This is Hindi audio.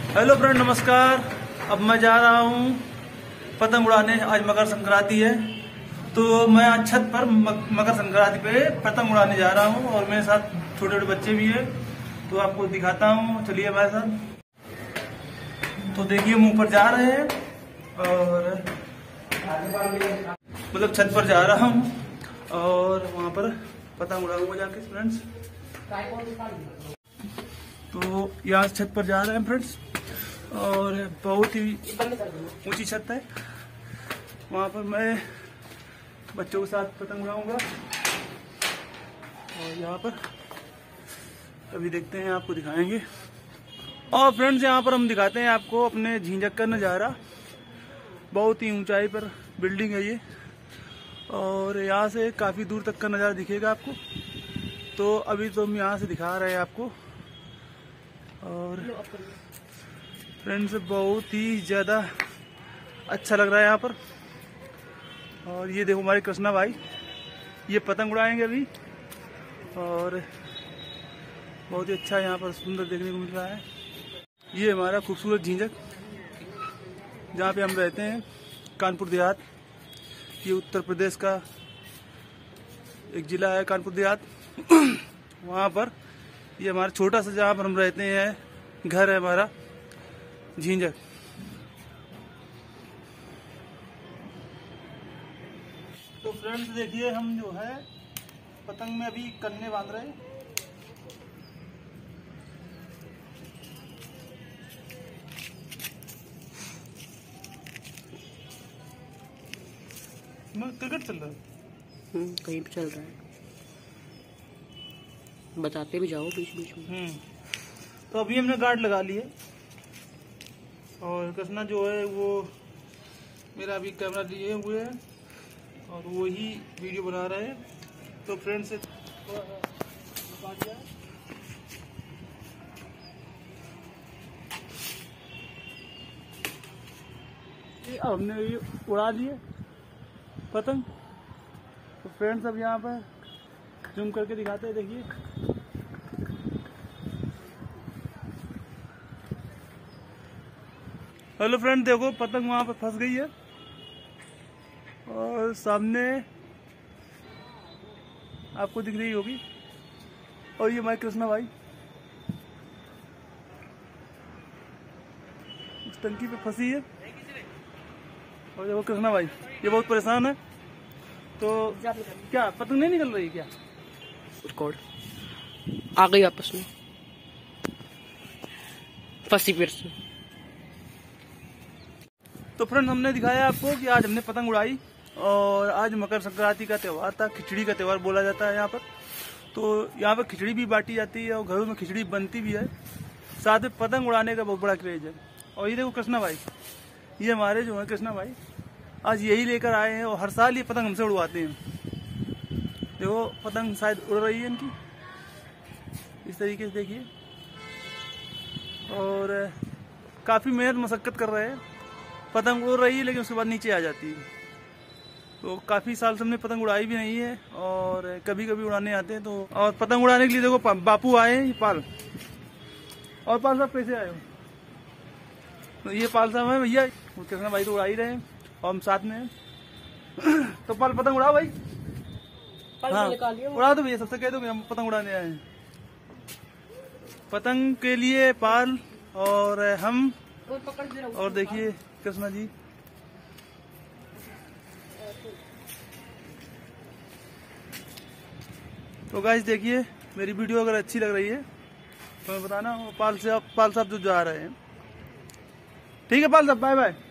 हेलो फ्रेंड, नमस्कार। अब मैं जा रहा हूँ पतंग उड़ाने। आज मकर संक्रांति है, तो मैं आज छत पर मकर संक्रांति पे पतंग उड़ाने जा रहा हूँ और मेरे साथ छोटे छोटे बच्चे भी हैं, तो आपको दिखाता हूँ। चलिए हमारे साथ। तो देखिए, हम ऊपर जा रहे हैं और मतलब छत पर जा रहा हूँ और वहाँ पर पतंग उड़ाऊंगा जाके फ्रेंड्स। तो यहाँ से छत पर जा रहे हैं फ्रेंड्स और बहुत ही ऊंची छत है। वहाँ पर मैं बच्चों के साथ पतंग उड़ाऊंगा और यहाँ पर अभी देखते हैं, आपको दिखाएंगे। और फ्रेंड्स, यहाँ पर हम दिखाते हैं आपको अपने झींझक का नज़ारा। बहुत ही ऊंचाई पर बिल्डिंग है ये और यहाँ से काफ़ी दूर तक का नज़ारा दिखेगा आपको। तो अभी तो हम यहाँ से दिखा रहे हैं आपको। और फ्रेंड्स, बहुत ही ज़्यादा अच्छा लग रहा है यहाँ पर। और ये देखो हमारे कृष्णा भाई, ये पतंग उड़ाएंगे अभी और बहुत ही अच्छा यहाँ पर सुंदर देखने को मिल रहा है। ये हमारा खूबसूरत झींझक जहाँ पे हम रहते हैं, कानपुर देहात। ये उत्तर प्रदेश का एक जिला है कानपुर देहात। वहाँ पर ये हमारा छोटा सा जहाँ पर हम रहते हैं घर है हमारा झींझक। तो फ्रेंड्स देखिए, हम जो है पतंग में अभी कन्ने बांध रहे हैं। क्रिकेट चल रहा है, कहीं पे चल रहा है, बताते भी जाओ बीच बीच में। तो अभी हमने गार्ड लगा लिए और कृष्णा जो है वो मेरा अभी कैमरा लिए हुए है और वो ही वीडियो बना रहे हैं। तो फ्रेंड्स हमने ये उड़ा लिए पतंग। तो फ्रेंड्स, अब यहाँ पर जूम करके दिखाते हैं, देखिए। हेलो फ्रेंड, देखो पतंग वहाँ पर फंस गई है और सामने आपको दिख रही होगी। और ये हमारे कृष्णा भाई उस टंकी पे फंसी है और देखो कृष्णा भाई ये बहुत परेशान है। तो क्या पतंग नहीं निकल रही क्या? रिकॉर्ड आ गई आपस में, फंसी फिर से। तो फ्रेंड, हमने दिखाया आपको कि आज हमने पतंग उड़ाई और आज मकर संक्रांति का त्यौहार था। खिचड़ी का त्यौहार बोला जाता है यहाँ पर। तो यहाँ पर खिचड़ी भी बांटी जाती है और घरों में खिचड़ी बनती भी है। साथ में पतंग उड़ाने का बहुत बड़ा क्रेज है। और ये देखो कृष्णा भाई, ये हमारे जो है कृष्णा भाई आज यही लेकर आए हैं और हर साल ये पतंग हमसे उड़वाते हैं। देखो पतंग शायद उड़ रही है इनकी, इस तरीके से देखिए। और काफ़ी मेहनत मशक्कत कर रहे हैं। पतंग उड़ रही है लेकिन उसके बाद नीचे आ जाती है। तो काफ़ी साल से हमने पतंग उड़ाई भी नहीं है और कभी कभी उड़ाने आते हैं। तो और पतंग उड़ाने के लिए देखो बापू आए हैं, पाल। और पाल साहब कैसे आए हो? तो ये पाल साहब है भैया, कृष्णा भाई तो उड़ा ही रहे हैं और हम साथ में हैं। तो पाल पतंग उड़ाओ भाई। हाँ उड़ा दो भैया, सबसे कह दो हम पतंग उड़ाने आए हैं। पतंग के लिए पाल और हम और देखिए कृष्णा जी। तो गाइस देखिए, मेरी वीडियो अगर अच्छी लग रही है तो मैं बताना। पाल साहब जो जा रहे हैं। ठीक है पाल साहब, बाय बाय।